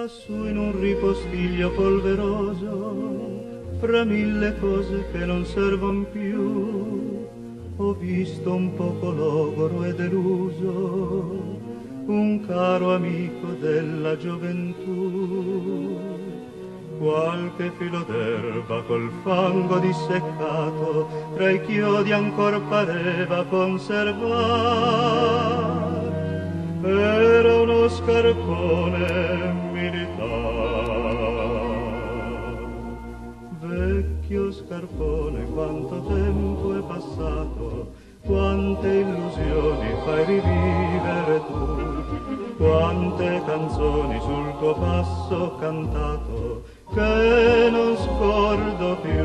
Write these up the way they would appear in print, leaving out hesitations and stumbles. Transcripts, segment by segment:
Lassù in un ripostiglio polveroso, fra mille cose che non servon più, ho visto un poco logoro e deluso un caro amico della gioventù. Qualche filo d'erba col fango disseccato tra i chiodi ancor pareva conservar. Era uno scarpone militare. Vecchio scarpone, quanto tempo è passato, quante illusioni fai rivivere tu, quante canzoni sul tuo passo cantato che non scordo più.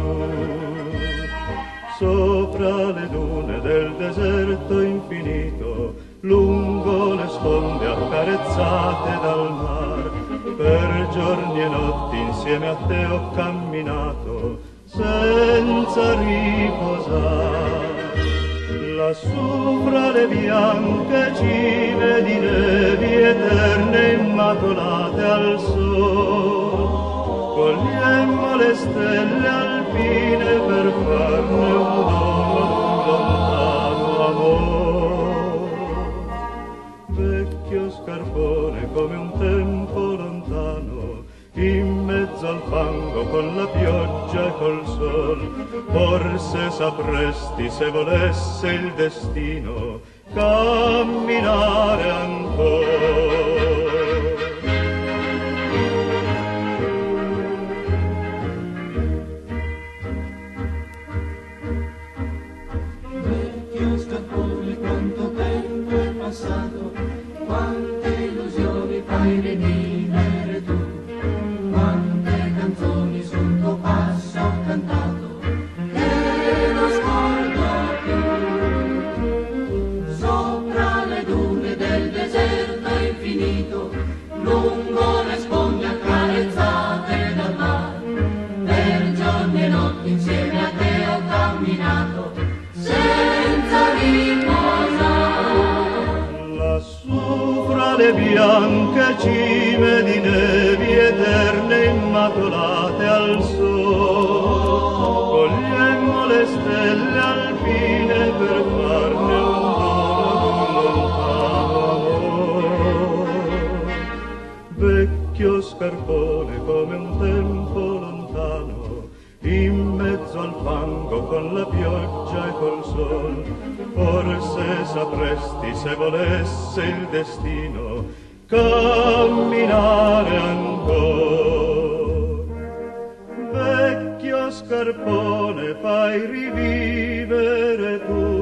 Sopra le dune del deserto infinito, lungo le sponde accarezzate dal mar, per giorni e notti insieme a te ho camminato senza riposare. Lassù fra le bianche cime di nevi eterne immacolate al sole, cogliemmo le stelle alpine per farne un dono ad un lontano amore. Vecchio scarpone come un tempo lontano, in mezzo al fango con la pioggia e col sol, forse sapresti, se volesse il destino, camminare ancora. Vecchio scarpone, quanto tempo è passato, quante illusioni fai rivivere tu, quante canzoni sul tuo passo ho cantato che non scordo più. Sopra le dune del deserto infinito, lungo le sponde accarezzate dal mar, per giorni e notti insieme a te ho camminato senza riposare. Lassù fra le bianche cime di nevi eterne immacolate al sole, cogliemmo le stelle alpine per farne un dono ad un lontano amore. Vecchio scarpone come un tempo lontano, in mezzo al fango con la pioggia e col sol, forse sapresti, se volesse il destino, camminare ancora. Vecchio scarpone, fai rivivere tu